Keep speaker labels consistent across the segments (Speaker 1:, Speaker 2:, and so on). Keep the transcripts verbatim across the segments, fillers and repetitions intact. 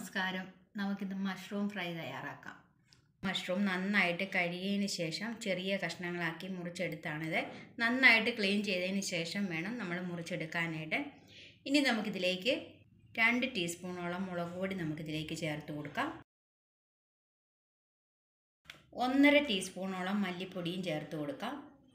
Speaker 1: നമസ്കാരം. നമുക്കിത് mushroom fry തയ്യാറാക്കാം. മഷ്റൂം നന്നായിട്ട് കഴുകിയതിന് ശേഷം ചെറിയ കഷ്ണങ്ങളാക്കി മുറിച്ചെടുത്താണിത്. നന്നായിട്ട് ക്ലീൻ ചെയ്തതിന് ശേഷം വേണം നമ്മൾ മുറിച്ചെടുക്കാനായിട്ട്. ഇനി നമുക്കിതിലേക്ക് രണ്ട് ടീസ്പൂണോളം മുളക് പൊടി നമുക്കിതിലേക്ക് ചേർത്ത് കൊടുക്കാം. ഒന്നര ടീസ്പൂണോളം മല്ലിപ്പൊടിയും ചേർത്ത് കൊടുക്കാം.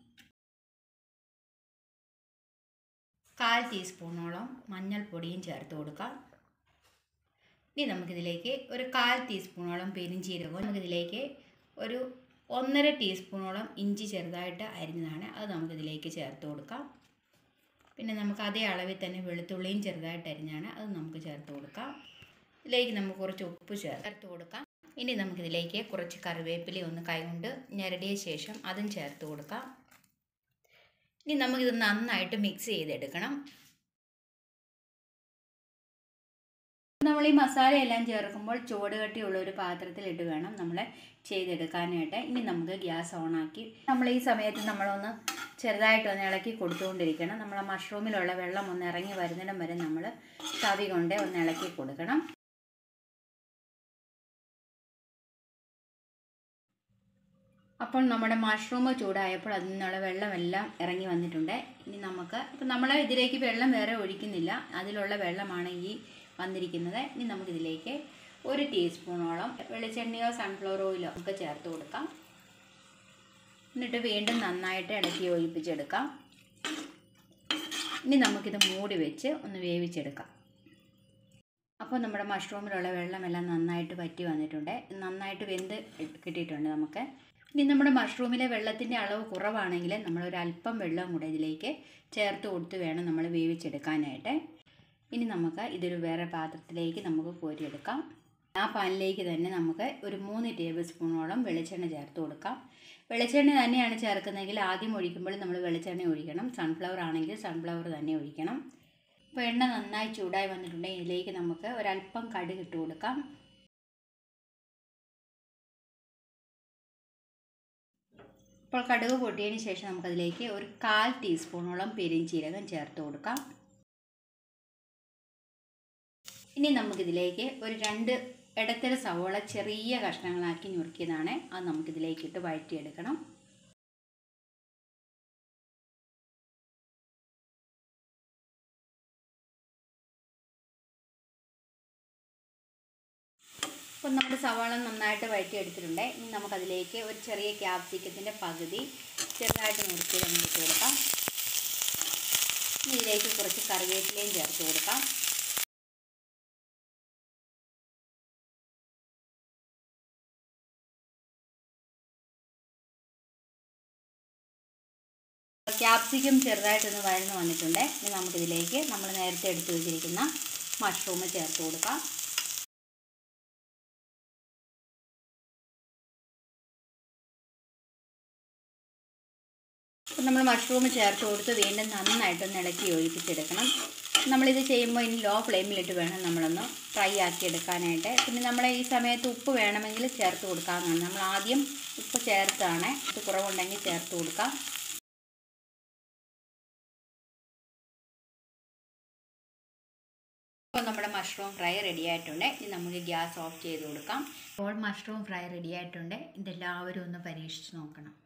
Speaker 1: കാൽ ടീസ്പൂണോളം മഞ്ഞൾപ്പൊടിയും ചേർത്ത് കൊടുക്കാം. ഇനി നമുക്കിതിലേക്ക് ഒരു കാൽ ടീസ്പൂണോളം പെരിഞ്ചീരകവും നമുക്കിതിലേക്ക് ഒരു ഒന്നര ടീസ്പൂണോളം ഇഞ്ചി ചെറുതായിട്ട് അരിഞ്ഞതാണ്, അത് നമുക്കിതിലേക്ക് ചേർത്ത് കൊടുക്കാം. പിന്നെ നമുക്ക് അതേ അളവിൽ തന്നെ വെളുത്തുള്ളിയും ചെറുതായിട്ട് അരിഞ്ഞാണ്, അത് നമുക്ക് ചേർത്ത് കൊടുക്കാം. ഇതിലേക്ക് നമുക്ക് കുറച്ച് ഉപ്പ് ചേർത്ത് കൊടുക്കാം. ഇനി നമുക്കിതിലേക്ക് കുറച്ച് കറിവേപ്പില ഒന്ന് കൈകൊണ്ട് ഞെരടിയ ശേഷം അതും ചേർത്ത് കൊടുക്കാം. ഇനി നമുക്കിത് നന്നായിട്ട് മിക്സ് ചെയ്തെടുക്കണം. നമ്മൾ ഈ മസാലയെല്ലാം ചേർക്കുമ്പോൾ ചുവട് കട്ടിയുള്ള ഒരു പാത്രത്തിലിട്ട് വേണം നമ്മൾ ചെയ്തെടുക്കാനായിട്ട്. ഇനി നമുക്ക് ഗ്യാസ് ഓണാക്കി നമ്മൾ ഈ സമയത്ത് നമ്മളൊന്ന് ചെറുതായിട്ടൊന്ന് ഇളക്കി കൊടുത്തുകൊണ്ടിരിക്കണം. നമ്മൾ മഷ്റൂമിലുള്ള വെള്ളം ഒന്ന് ഇറങ്ങി വരുന്നിടം വരെ നമ്മൾ തവി കൊണ്ട് ഒന്ന് ഇളക്കി കൊടുക്കണം. അപ്പോൾ നമ്മുടെ മഷ്റൂം ചൂടായപ്പോൾ അതിൽ നിന്നുള്ള വെള്ളമെല്ലാം ഇറങ്ങി വന്നിട്ടുണ്ട്. ഇനി നമുക്ക് ഇപ്പം നമ്മൾ ഇതിലേക്ക് വെള്ളം വേറെ ഒഴിക്കുന്നില്ല, അതിലുള്ള വെള്ളമാണ് ഈ വന്നിരിക്കുന്നത്. ഇനി നമുക്കിതിലേക്ക് ഒരു ടീസ്പൂണോളം വെളിച്ചെണ്ണയോ സൺഫ്ലവർ ഓയിലോ ഒക്കെ ചേർത്ത് കൊടുക്കാം. എന്നിട്ട് വീണ്ടും നന്നായിട്ട് ഇളക്കി യോജിപ്പിച്ചെടുക്കാം. ഇനി നമുക്കിത് മൂടി വെച്ച് ഒന്ന് വേവിച്ചെടുക്കാം. അപ്പോൾ നമ്മുടെ മഷ്റൂമിലുള്ള വെള്ളമെല്ലാം നന്നായിട്ട് വറ്റി വന്നിട്ടുണ്ട്, നന്നായിട്ട് വെന്ത് കിട്ടിയിട്ടുണ്ട് നമുക്ക്. ഇനി നമ്മുടെ മഷ്റൂമിലെ വെള്ളത്തിൻ്റെ അളവ് കുറവാണെങ്കിൽ നമ്മളൊരല്പം വെള്ളം കൂടെ ഇതിലേക്ക് ചേർത്ത് കൊടുത്ത് വേണം നമ്മൾ വേവിച്ചെടുക്കാനായിട്ട്. ഇനി നമുക്ക് ഇതൊരു വേറെ പാത്രത്തിലേക്ക് നമുക്ക് കോരിയെടുക്കാം. ആ പാനിലേക്ക് തന്നെ നമുക്ക് ഒരു മൂന്ന് ടേബിൾ സ്പൂണോളം വെളിച്ചെണ്ണ ചേർത്ത് കൊടുക്കാം. വെളിച്ചെണ്ണ തന്നെയാണ് ചേർക്കുന്നതെങ്കിൽ ആദ്യം ഒഴിക്കുമ്പോൾ നമ്മൾ വെളിച്ചെണ്ണ ഒഴിക്കണം. സൺഫ്ലവർ ആണെങ്കിൽ സൺഫ്ലവർ തന്നെ ഒഴിക്കണം. അപ്പോൾ എണ്ണ നന്നായി ചൂടായി വന്നിട്ടുണ്ടെങ്കിൽ ഇതിലേക്ക് നമുക്ക് ഒരല്പം കടുക് ഇട്ട് കൊടുക്കാം. ഇപ്പോൾ കടുക് പൊട്ടിയതിന് ശേഷം നമുക്കതിലേക്ക് ഒരു കാൽ ടീസ്പൂണോളം പെരിഞ്ചീരകം ചേർത്ത് കൊടുക്കാം. ഇനി നമുക്കിതിലേക്ക് ഒരു രണ്ട് ഇടത്തര സവോള ചെറിയ കഷ്ണങ്ങളാക്കി ഞുറുക്കിയതാണ്, അത് നമുക്കിതിലേക്കിട്ട് വഴറ്റിയെടുക്കണം. അപ്പോൾ നമ്മുടെ സവാള നന്നായിട്ട് വഴറ്റിയെടുത്തിട്ടുണ്ട്. ഇനി നമുക്കതിലേക്ക് ഒരു ചെറിയ ക്യാപ്സിക്കത്തിൻ്റെ പകുതി ചെറുതായിട്ട് മുറിച്ച് നമുക്ക് ഇട്ട് കൊടുക്കാം. ഇനി ഇതിലേക്ക് കുറച്ച് കറിവേപ്പിലയും ചേർത്ത് കൊടുക്കാം. ക്യാപ്സിക്കം ചെറുതായിട്ടൊന്ന് വഴന്ന് വന്നിട്ടുണ്ട്. ഇനി നമുക്കിതിലേക്ക് നമ്മൾ നേരത്തെ എടുത്ത് വെച്ചിരിക്കുന്ന മഷ്റൂം ചേർത്ത് കൊടുക്കാം. അപ്പം നമ്മൾ മഷ്റൂം ചേർത്ത് കൊടുത്ത് വീണ്ടും നന്നായിട്ടൊന്ന് ഇളക്കി യോജിപ്പിച്ചെടുക്കണം. നമ്മളിത് ചെയ്യുമ്പോൾ ഇനി ലോ ഫ്ലെയിമിലിട്ട് വേണം നമ്മളൊന്ന് ഫ്രൈ ആക്കി എടുക്കാനായിട്ട്. പിന്നെ നമ്മൾ ഈ സമയത്ത് ഉപ്പ് വേണമെങ്കിൽ ചേർത്ത് കൊടുക്കാവുന്നതാണ്. നമ്മൾ ആദ്യം ഉപ്പ് ചേർത്താണ്, ഇത് കുറവുണ്ടെങ്കിൽ ചേർത്ത് കൊടുക്കാം. അപ്പോൾ നമ്മുടെ മഷ്റൂം ഫ്രൈ റെഡി ആയിട്ടുണ്ട്. ഇനി നമുക്ക് ഗ്യാസ് ഓഫ് ചെയ്ത് കൊടുക്കാം. അപ്പോൾ മഷ്റൂം ഫ്രൈ റെഡി ആയിട്ടുണ്ട്. ഇതെല്ലാവരും ഒന്ന് പരീക്ഷിച്ച് നോക്കണം.